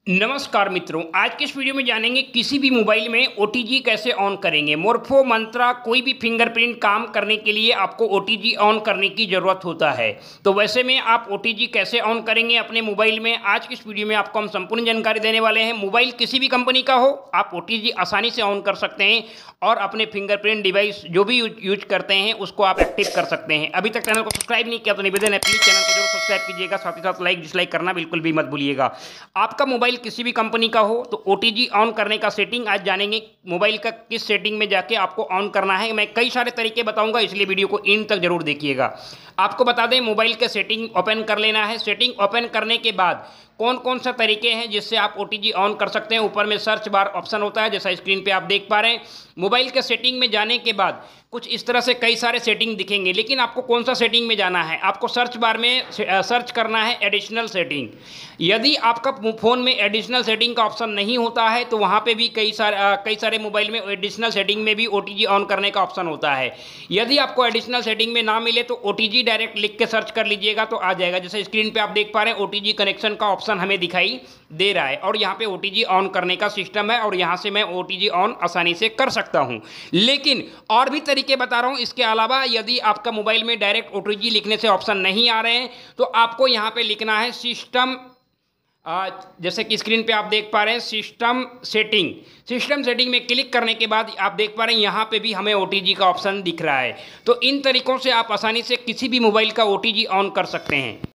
नमस्कार मित्रों, आज के इस वीडियो में जानेंगे किसी भी मोबाइल में ओटीजी कैसे ऑन करेंगे। मोर्फो मंत्रा कोई भी फिंगरप्रिंट काम करने के लिए आपको ओटीजी ऑन करने की ज़रूरत होता है। तो वैसे में आप ओटीजी कैसे ऑन करेंगे अपने मोबाइल में, आज की इस वीडियो में आपको हम संपूर्ण जानकारी देने वाले हैं। मोबाइल किसी भी कंपनी का हो, आप ओटीजी आसानी से ऑन कर सकते हैं और अपने फिंगरप्रिंट डिवाइस जो भी यूज करते हैं उसको आप एक्टिव कर सकते हैं। अभी तक चैनल को सब्सक्राइब नहीं किया तो निवेदन है, प्लीज़ चैनल को जरूर सब्सक्राइब कीजिएगा, साथ ही साथ लाइक डिसलाइक करना बिल्कुल भी मत भूलिएगा। आपका मोबाइल किसी भी कंपनी का हो तो ओटीजी ऑन करने का सेटिंग आज जानेंगे। मोबाइल का किस सेटिंग में जाके आपको ऑन करना है, मैं कई सारे तरीके बताऊंगा, इसलिए वीडियो को इन तक जरूर देखिएगा। आपको बता दें, मोबाइल के सेटिंग ओपन कर लेना है। सेटिंग ओपन करने के बाद कौन कौन सा तरीके हैं जिससे आप ओटीजी ऑन कर सकते हैं, ऊपर में सर्च बार ऑप्शन होता है जैसा स्क्रीन पे आप देख पा रहे हैं। मोबाइल के सेटिंग में जाने के बाद कुछ इस तरह से कई सारे सेटिंग दिखेंगे, लेकिन आपको कौन सा सेटिंग में जाना है, आपको सर्च बार में सर्च करना है एडिशनल सेटिंग। यदि आपका फ़ोन में एडिशनल सेटिंग का ऑप्शन नहीं होता है तो वहाँ पे भी कई सारे मोबाइल में एडिशनल सेटिंग में भी ओटीजी ऑन करने का ऑप्शन होता है। यदि आपको एडिशनल सेटिंग में ना मिले तो ओटीजी डायरेक्ट लिख के सर्च कर लीजिएगा तो आ जाएगा। जैसे स्क्रीन पे आप देख पा रहे हैं ओटीजी कनेक्शन का ऑप्शन हमें दिखाई दे रहा है और यहाँ पे ओटीजी ऑन करने का सिस्टम है और यहाँ से मैं ओटीजी ऑन आसानी से कर सकता हूँ। लेकिन और भी तरीके बता रहा हूँ इसके अलावा। यदि आपका मोबाइल में डायरेक्ट ओटीजी लिखने से ऑप्शन नहीं आ रहे हैं तो आपको यहाँ पे लिखना है सिस्टम, जैसे कि स्क्रीन पे आप देख पा रहे हैं सिस्टम सेटिंग। सिस्टम सेटिंग में क्लिक करने के बाद आप देख पा रहे हैं यहाँ पे भी हमें ओटीजी का ऑप्शन दिख रहा है। तो इन तरीकों से आप आसानी से किसी भी मोबाइल का ओटीजी ऑन कर सकते हैं।